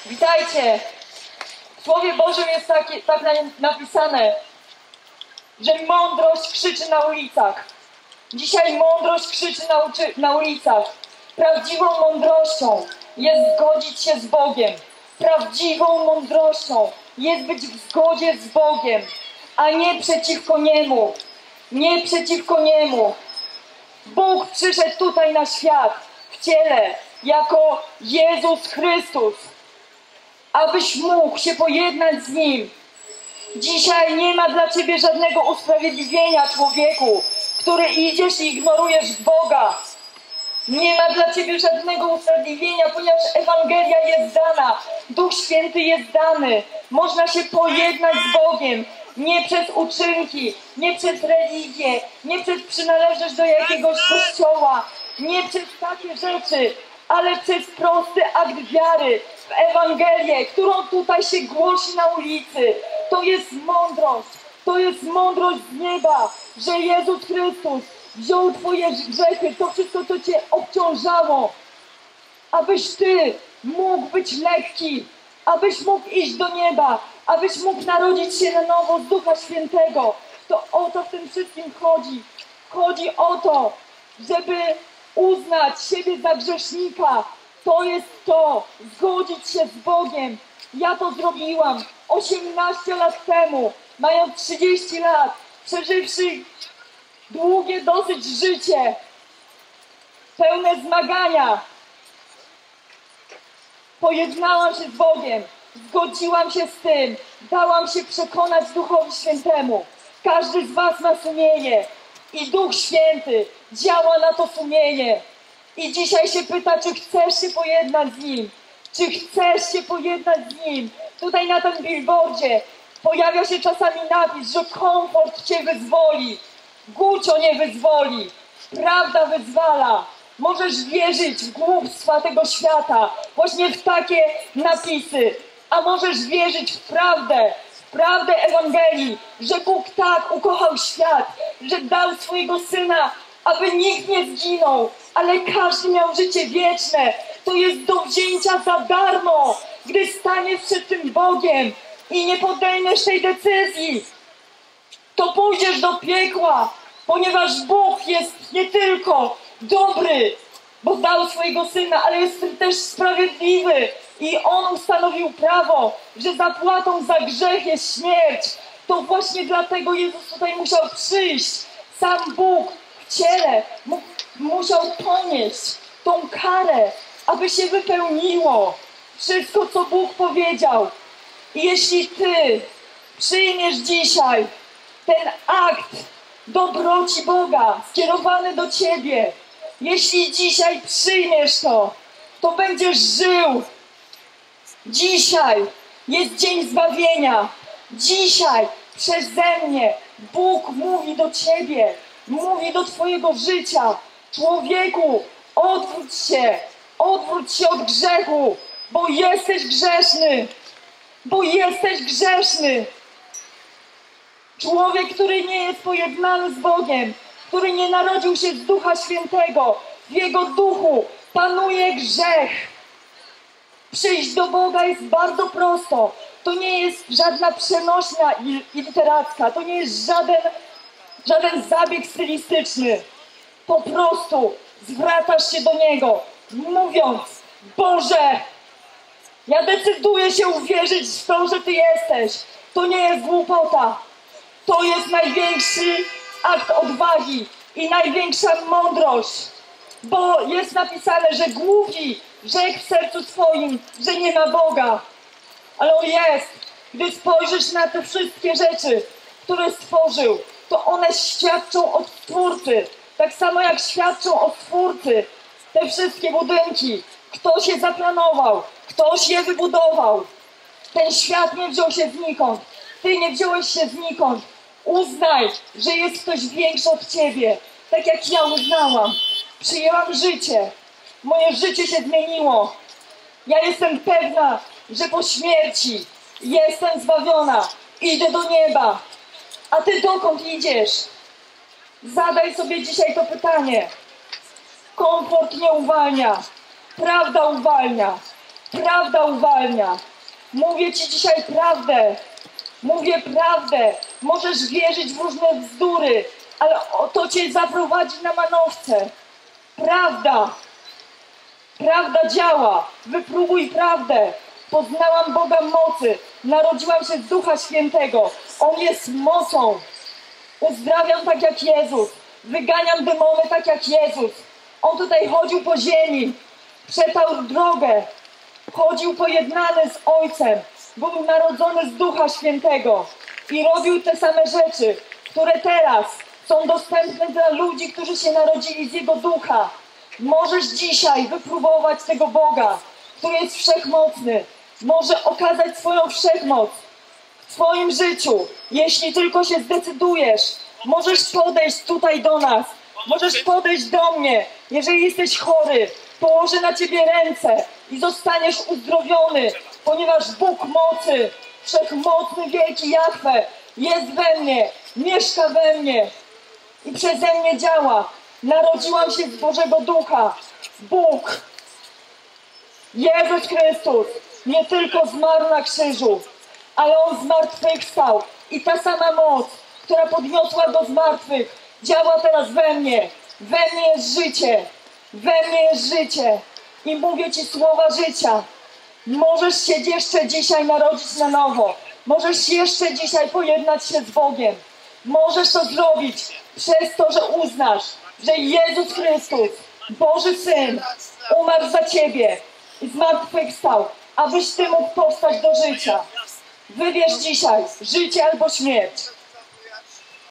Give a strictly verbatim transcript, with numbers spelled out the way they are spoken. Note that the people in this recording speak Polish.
Witajcie! W Słowie Bożym jest takie, tak napisane, że mądrość krzyczy na ulicach. Dzisiaj mądrość krzyczy na, uczy, na ulicach. Prawdziwą mądrością jest zgodzić się z Bogiem. Prawdziwą mądrością jest być w zgodzie z Bogiem, a nie przeciwko Niemu. Nie przeciwko Niemu. Bóg przyszedł tutaj na świat w ciele jako Jezus Chrystus, abyś mógł się pojednać z Nim. Dzisiaj nie ma dla Ciebie żadnego usprawiedliwienia, człowieku, który idziesz i ignorujesz Boga. Nie ma dla Ciebie żadnego usprawiedliwienia, ponieważ Ewangelia jest dana, Duch Święty jest dany. Można się pojednać z Bogiem. Nie przez uczynki, nie przez religię, nie przez przynależność do jakiegoś kościoła, nie przez takie rzeczy, ale przez prosty akt wiary w Ewangelię, którą tutaj się głosi na ulicy. To jest mądrość, to jest mądrość z nieba, że Jezus Chrystus wziął Twoje grzechy, to wszystko, co Cię obciążało, abyś Ty mógł być lekki, abyś mógł iść do nieba, abyś mógł narodzić się na nowo z Ducha Świętego. To o to w tym wszystkim chodzi. Chodzi o to, żeby uznać siebie za grzesznika. To jest to, zgodzić się z Bogiem. Ja to zrobiłam osiemnaście lat temu, mając trzydzieści lat, przeżywszy długie dosyć życie, pełne zmagania. Pojednałam się z Bogiem, zgodziłam się z tym, dałam się przekonać Duchowi Świętemu. Każdy z was ma sumienie i Duch Święty działa na to sumienie. I dzisiaj się pyta, czy chcesz się pojednać z Nim? Czy chcesz się pojednać z Nim? Tutaj na tym billboardzie pojawia się czasami napis, że komfort Cię wyzwoli, Gucio nie wyzwoli, prawda wyzwala. Możesz wierzyć w głupstwa tego świata, właśnie w takie napisy. A możesz wierzyć w prawdę, w prawdę Ewangelii, że Bóg tak ukochał świat, że dał swojego Syna, aby nikt nie zginął, ale każdy miał życie wieczne. To jest do wzięcia za darmo, gdy staniesz przed tym Bogiem i nie podejmiesz tej decyzji. To pójdziesz do piekła, ponieważ Bóg jest nie tylko dobry, bo dał swojego Syna, ale jest też sprawiedliwy i On ustanowił prawo, że zapłatą za grzech jest śmierć. To właśnie dlatego Jezus tutaj musiał przyjść. Sam Bóg w ciele mu, musiał ponieść tą karę, aby się wypełniło wszystko, co Bóg powiedział. I jeśli Ty przyjmiesz dzisiaj ten akt dobroci Boga skierowany do Ciebie, jeśli dzisiaj przyjmiesz to, to będziesz żył. Dzisiaj jest dzień zbawienia. Dzisiaj przeze mnie Bóg mówi do Ciebie, mówi do Twojego życia. Człowieku, odwróć się, odwróć się od grzechu, bo jesteś grzeszny, bo jesteś grzeszny. Człowiek, który nie jest pojednany z Bogiem, który nie narodził się z Ducha Świętego, w jego duchu panuje grzech. Przyjść do Boga jest bardzo prosto. To nie jest żadna przenośnia i literacka, to nie jest żaden, żaden zabieg stylistyczny. Po prostu zwracasz się do Niego, mówiąc: Boże, ja decyduję się uwierzyć w to, że Ty jesteś. To nie jest głupota. To jest największy akt odwagi i największa mądrość. Bo jest napisane, że głupi rzekł w sercu swoim, że nie ma Boga. Ale On jest. Gdy spojrzysz na te wszystkie rzeczy, które stworzył, to one świadczą o Stwórcy. Tak samo jak świadczą o Stwórcy te wszystkie budynki. Ktoś je zaplanował, ktoś je wybudował. Ten świat nie wziął się znikąd. Ty nie wziąłeś się znikąd. Uznaj, że jest ktoś większy od Ciebie. Tak jak ja uznałam. Przyjęłam życie. Moje życie się zmieniło. Ja jestem pewna, że po śmierci jestem zbawiona. Idę do nieba. A Ty dokąd idziesz? Zadaj sobie dzisiaj to pytanie. Komfort nie uwalnia. Prawda uwalnia. Prawda uwalnia. Mówię Ci dzisiaj prawdę. Mówię prawdę. Możesz wierzyć w różne bzdury, ale to Cię zaprowadzi na manowce. Prawda. Prawda działa. Wypróbuj prawdę. Poznałam Boga mocy. Narodziłam się z Ducha Świętego. On jest mocą. Uzdrawiam tak jak Jezus. Wyganiam demony tak jak Jezus. On tutaj chodził po ziemi. Przetarł drogę. Chodził pojednany z Ojcem. Był narodzony z Ducha Świętego. I robił te same rzeczy, które teraz są dostępne dla ludzi, którzy się narodzili z Jego Ducha. Możesz dzisiaj wypróbować tego Boga, który jest wszechmocny. Może okazać swoją wszechmoc w Twoim życiu, jeśli tylko się zdecydujesz. Możesz podejść tutaj do nas. Możesz podejść do mnie. Jeżeli jesteś chory, położę na Ciebie ręce i zostaniesz uzdrowiony, ponieważ Bóg mocy, wszechmocny, wielki Jahwe jest we mnie, mieszka we mnie i przeze mnie działa. Narodziłam się z Bożego Ducha. Bóg, Jezus Chrystus, nie tylko zmarł na krzyżu, ale On zmartwychwstał. I ta sama moc, która podniosła Go z martwych, działa teraz we mnie. We mnie jest życie. We mnie jest życie. I mówię Ci słowa życia. Możesz się jeszcze dzisiaj narodzić na nowo. Możesz jeszcze dzisiaj pojednać się z Bogiem. Możesz to zrobić przez to, że uznasz, że Jezus Chrystus, Boży Syn, umarł za Ciebie i zmartwychwstał, abyś Ty mógł powstać do życia. Wybierz dzisiaj życie albo śmierć.